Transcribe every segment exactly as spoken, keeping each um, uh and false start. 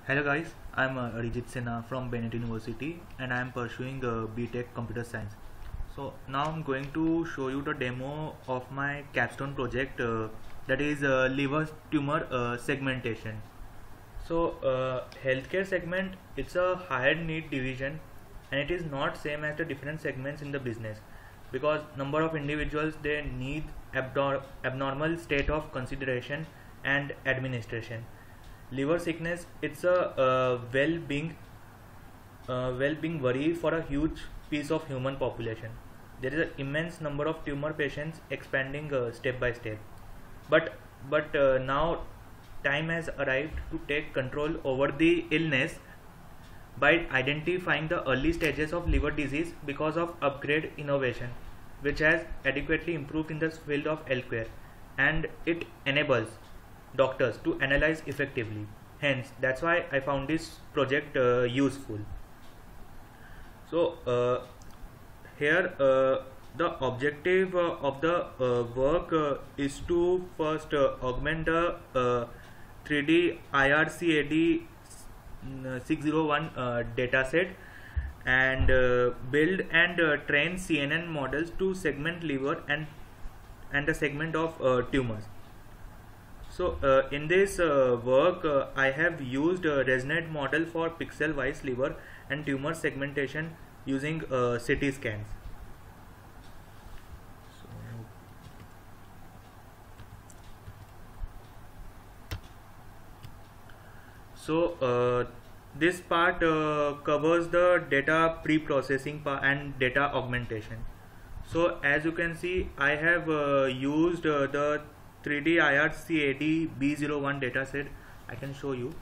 Hello guys, I'm uh, Arijit Sinha from Bennett University and I'm pursuing uh, B Tech Computer Science. So now I'm going to show you the demo of my Capstone project uh, that is uh, liver tumor uh, segmentation. So uh, healthcare segment, it's a higher need division and it is not same as the different segments in the business because number of individuals they need abdor abnormal state of consideration and administration. Liver sickness, it's a uh, well-being uh, well-being worry for a huge piece of human population. There is an immense number of tumor patients expanding uh, step by step, but but uh, now time has arrived to take control over the illness by identifying the early stages of liver disease because of upgrade innovation which has adequately improved in the field of healthcare, and it enables doctors to analyze effectively. Hence that's why I found this project uh, useful. So uh, here uh, the objective uh, of the uh, work uh, is to first uh, augment the uh, three D I R C A D six oh one uh, dataset and uh, build and uh, train C N N models to segment liver and and the segment of uh, tumors. So uh, in this uh, work uh, I have used a resonate model for pixel wise liver and tumor segmentation using uh, C T scans. So, so uh, this part uh, covers the data pre-processing and data augmentation. So as you can see, I have uh, used uh, the three D I R C A D B zero one dataset. I can show you.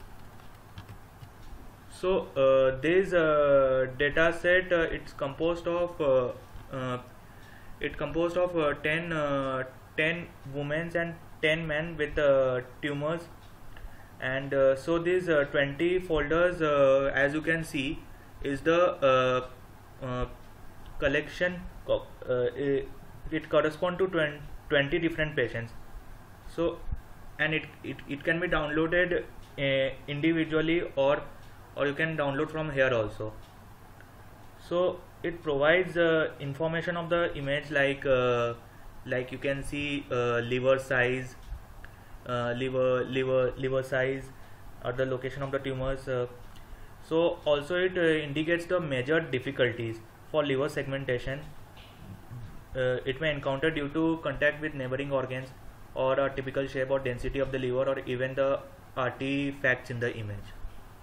So uh, this uh, dataset uh, it's composed of uh, uh, it composed of uh, ten uh, ten women and ten men with uh, tumors, and uh, so these uh, twenty folders uh, as you can see is the uh, uh, collection. Uh, it, it corresponds to twenty different patients. So and it, it, it can be downloaded uh, individually or or you can download from here also. So it provides uh, information of the image like uh, like you can see uh, liver size, uh, liver liver liver size or the location of the tumors. Uh, so also it uh, indicates the major difficulties for liver segmentation. Uh, it may encounter due to contact with neighboring organs or a typical shape or density of the liver or even the artifacts in the image.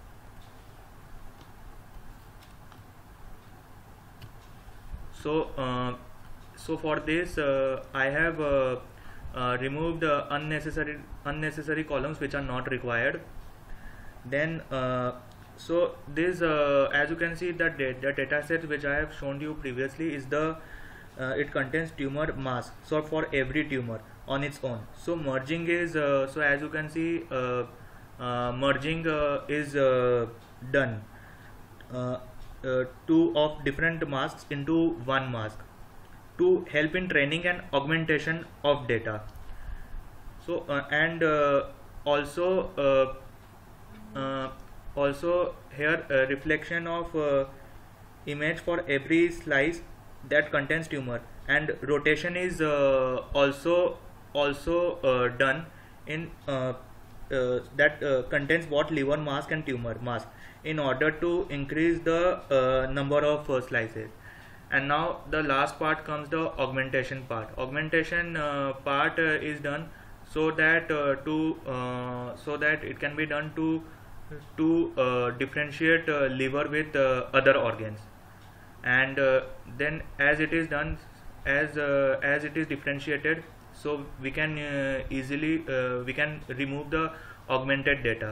So uh, so for this uh, I have uh, uh, removed uh, unnecessary unnecessary columns which are not required. Then uh, so this uh, as you can see that the, the data set which I have shown you previously is the uh, it contains tumor mask, so for every tumor on its own. So merging is uh, so as you can see uh, uh, merging uh, is uh, done uh, uh, two of different masks into one mask to help in training and augmentation of data. So uh, and uh, also uh, uh, also here uh, reflection of uh, image for every slice that contains tumor, and rotation is uh, also also uh, done in uh, uh, that uh, contains what liver mask and tumor mask in order to increase the uh, number of uh, slices. And now the last part comes the augmentation part. Augmentation uh, part uh, is done so that uh, to uh, so that it can be done to to uh, differentiate uh, liver with uh, other organs, and uh, then as it is done as uh, as it is differentiated, so we can uh, easily uh, we can remove the augmented data.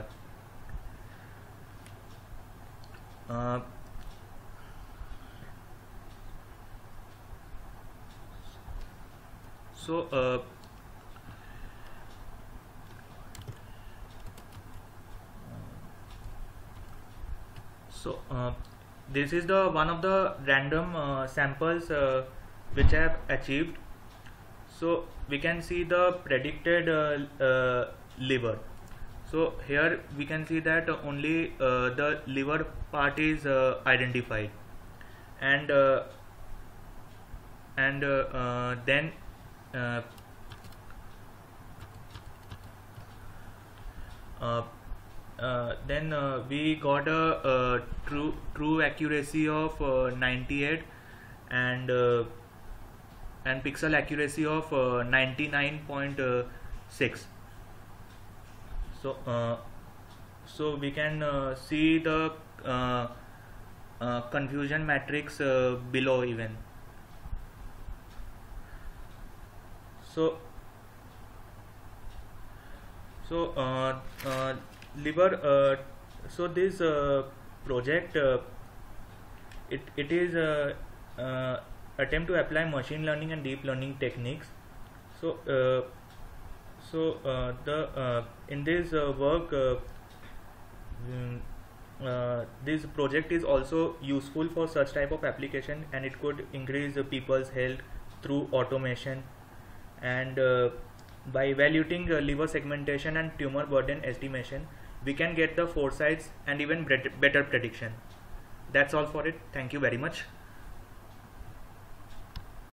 Uh, so uh, so uh, this is the one of the random uh, samples uh, which I have achieved. So we can see the predicted uh, uh, liver. So here we can see that only uh, the liver part is uh, identified, and uh, and uh, uh, then uh, uh, uh, then uh, we got a, uh true true accuracy of uh, ninety-eight, and uh, and pixel accuracy of uh, ninety-nine point six. So uh, so we can uh, see the uh, uh, confusion matrix uh, below even. So so uh, uh, liver uh, so this uh, project uh, it, it is uh, uh, attempt to apply machine learning and deep learning techniques. So uh, so uh, the uh, in this uh, work uh, mm, uh, this project is also useful for such type of application, and it could increase uh, people's health through automation, and uh, by evaluating uh, liver segmentation and tumor burden estimation, we can get the foresights and even better prediction. That's all for it. Thank you very much.